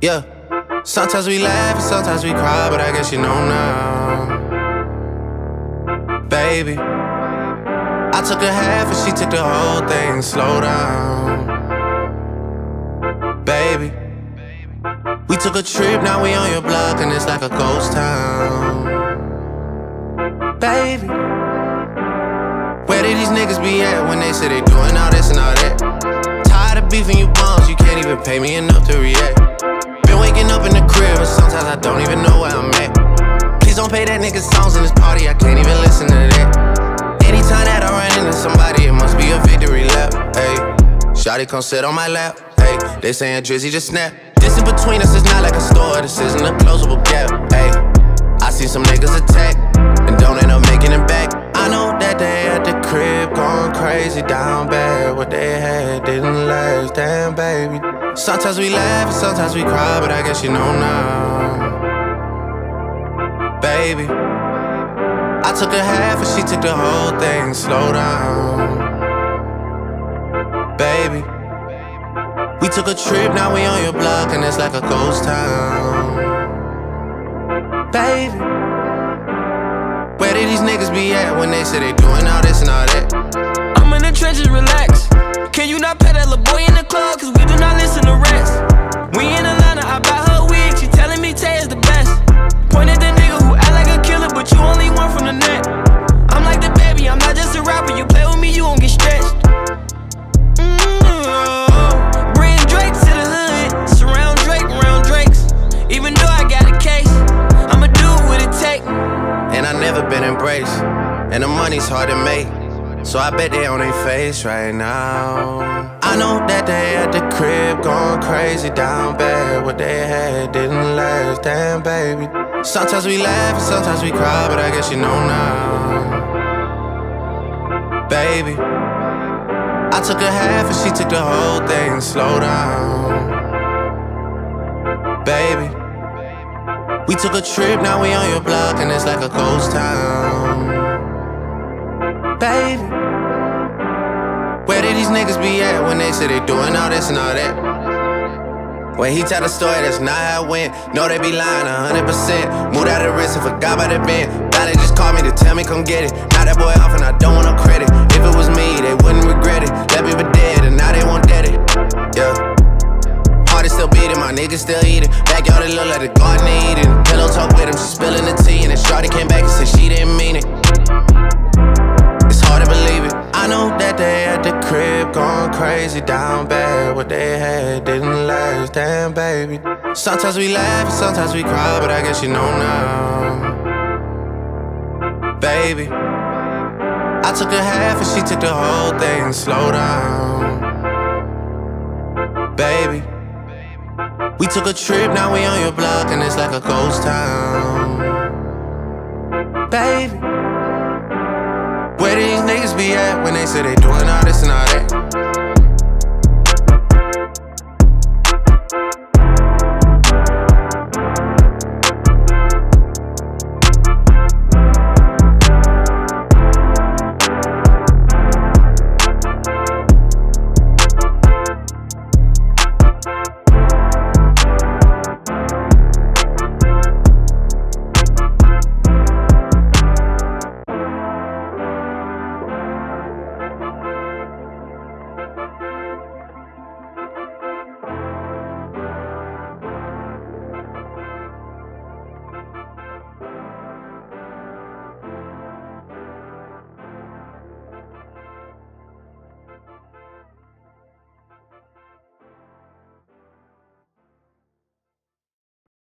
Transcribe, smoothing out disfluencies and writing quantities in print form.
Yeah. Sometimes we laugh and sometimes we cry, but I guess you know now. Baby, I took a half and she took the whole thing. Slow down. Baby, we took a trip, now we on your block and it's like a ghost town. Baby, where did these niggas be at when they say they doing all this and all that? Tired of beefing you bums, you can't even pay me enough to react. Been waking up in the crib and sometimes I don't even know where I'm at. Please don't play that nigga songs in this party, I can't even listen to that. Anytime that I run into somebody, it must be a victory lap. Ayy, shawty come sit on my lap. Ayy, they saying Drizzy just snap. This in between us is not like a store, this isn't a closable gap. Ayy, I see some niggas attack and don't end up making it back. I know that they at the crib going crazy down bad. What they had didn't last, damn baby. Sometimes we laugh and sometimes we cry, but I guess you know now. Baby, I took a half and she took the whole thing. Slow down. Baby, we took a trip, now we on your block and it's like a ghost town. Baby, where did these niggas be at when they say they doing all this and all that? I'm in the trenches, relax. Can you not pet that little boy in the club? Cause we do not listen to rest. We in Atlanta, I buy her wig, she telling me Tay is the best. Point at the nigga who act like a killer, but you only one from the net. I'm like the baby, I'm not just a rapper. You play with me, you won't get stretched. Bring Drake to the hood, surround Drake around Drakes. Even though I got a case, I'ma do what it take. And I never been embraced, and the money's hard to make, so I bet they on their face right now. I know that they at the crib going crazy down bad. What they had didn't last, damn baby. Sometimes we laugh and sometimes we cry, but I guess you know now. Baby, I took a half and she took the whole thing. Slow down. Baby, we took a trip, now we on your block and it's like a ghost town. Baby, where did these niggas be at when they say they doing all this and all that? When he tell the story, that's not how it went. No, they be lying 100%. Moved out of the wrist and forgot about the bend. Now they just call me to tell me come get it. Now that boy off and I don't want no credit. If it was me, they wouldn't regret it. Left me for dead and now they won't dead it. Yeah. Heart is still beating, my niggas still eating. Backyard, it look like the garden they eating. Pillow talk with him, she spilling the tea. And then shawty came back and said she didn't mean it. It's hard to believe it. I know that they at the crib going crazy down bad. What they had didn't last, damn baby. Sometimes we laugh and sometimes we cry, but I guess you know now. Baby, I took a half and she took the whole thing. Slow down. Baby, we took a trip, now we on your block and it's like a ghost town. Baby, where did these niggas be at when they say they doing all this and all that?